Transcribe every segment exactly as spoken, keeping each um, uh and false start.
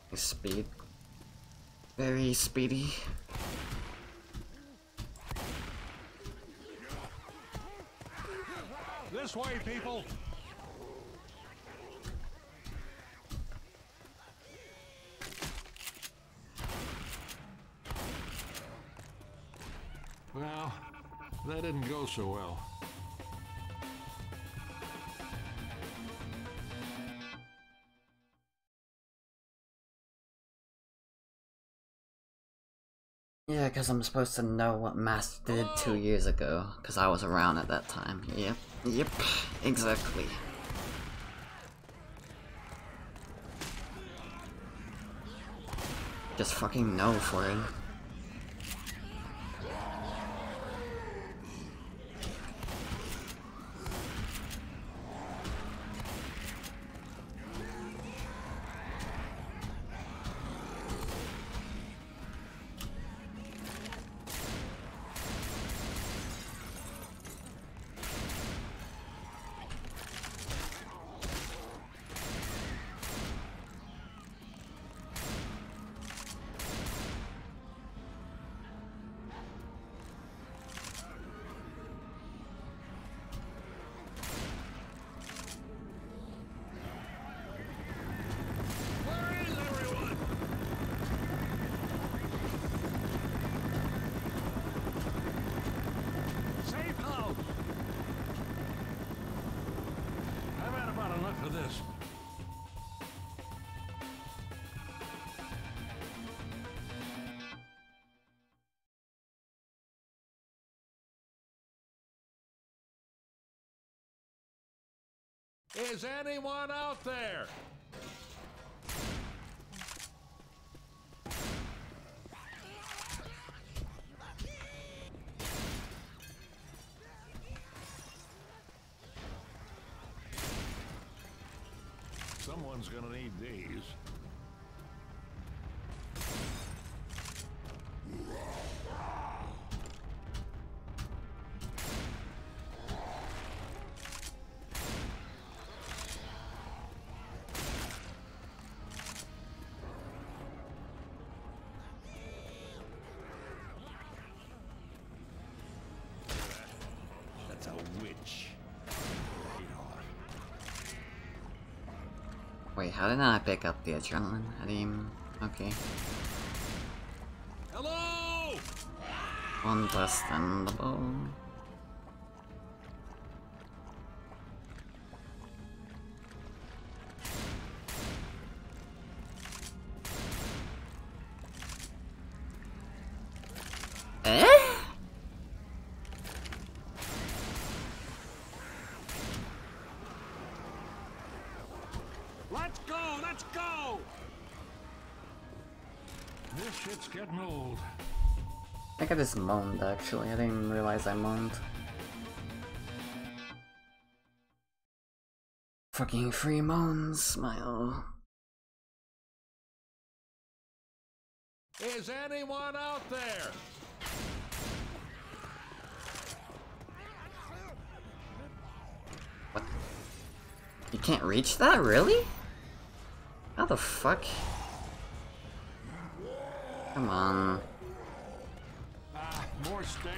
Speed. Very speedy. This way, people! Well, that didn't go so well. Yeah, because I'm supposed to know what Master did two years ago, because I was around at that time. Yep, yep, exactly. Just fucking know for it. Is anyone out there? Someone's gonna need these. That's a witch. Wait, how did I pick up the adrenaline? I didn't even... Okay. Hello! Understandable. Eh? Let's go! Let's go! This shit's getting old. I think I just moaned actually, I didn't realize I moaned. Fucking free moans, smile. Is anyone out there? What? You can't reach that, really? How the fuck? Come on. Ah, more stairs.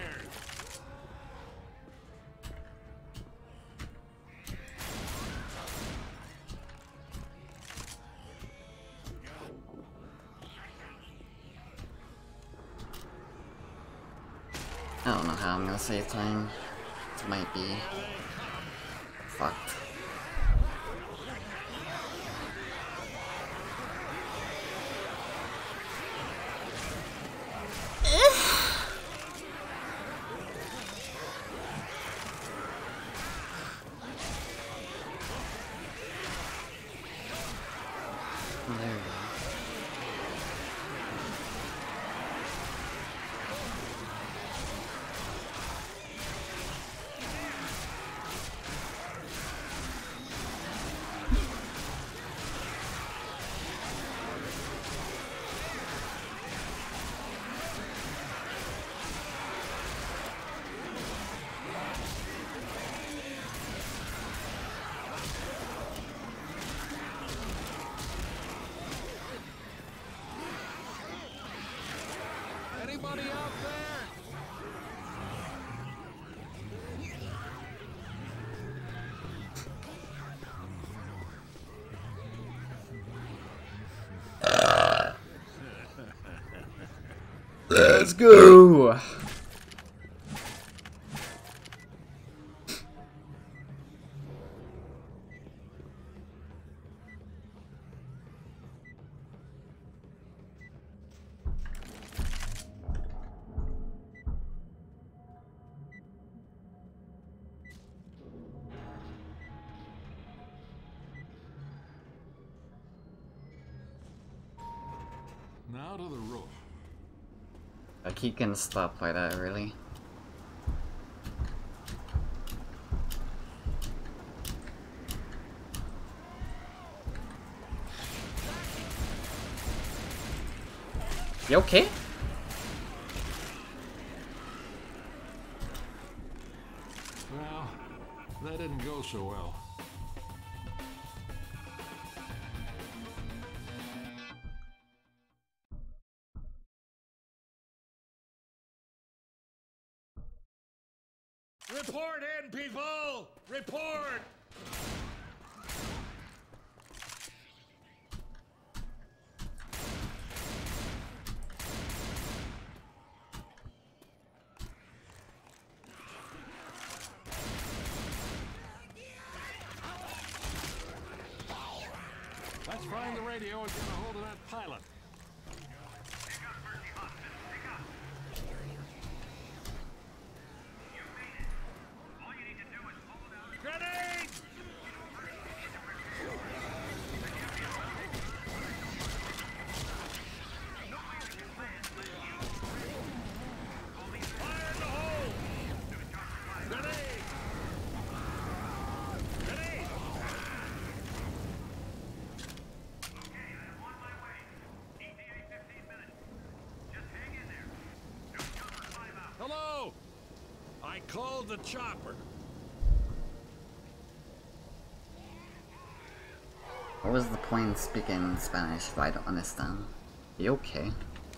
I don't know how I'm gonna save time. It might be fucked. There we go. Let's go! Now to the roof. Like, he can stop by that, really. You okay? Well, that didn't go so well. Report in, people! Report! Let's find the radio and get a hold of that pilot. Grenade! Fire in the hole! Grenade! Grenade! Hello! I called the chopper. What was the point in speaking Spanish if I don't understand? You okay?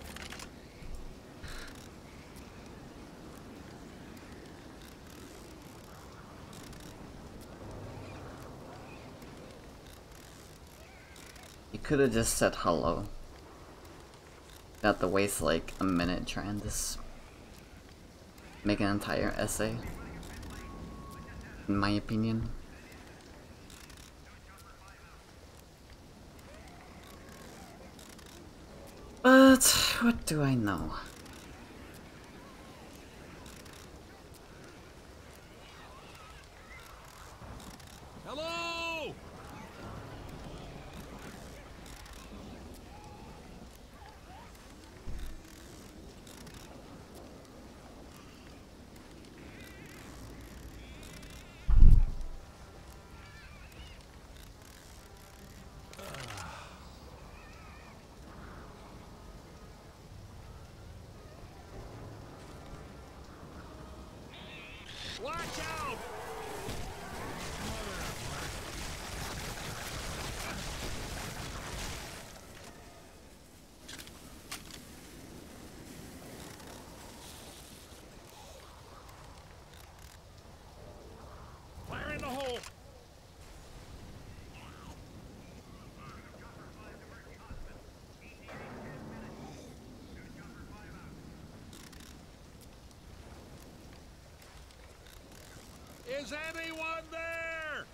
You could have just said hello. You had to waste like a minute trying to s make an entire essay. In my opinion. But what do I know? Hello! Watch out! Fire in the hole! Is anyone there?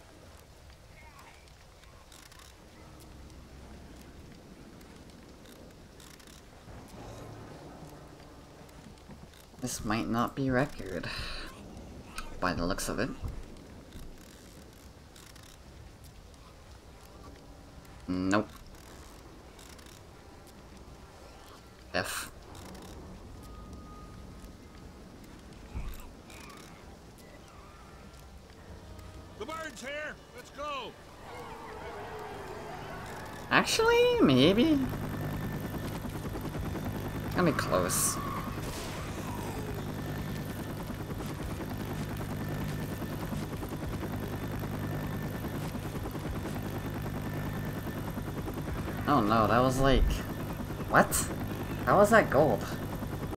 This might not be record, by the looks of it. Nope. F. The bird's here. Let's go. Actually, maybe? Gonna be close. Oh no, that was like... What? How was that gold?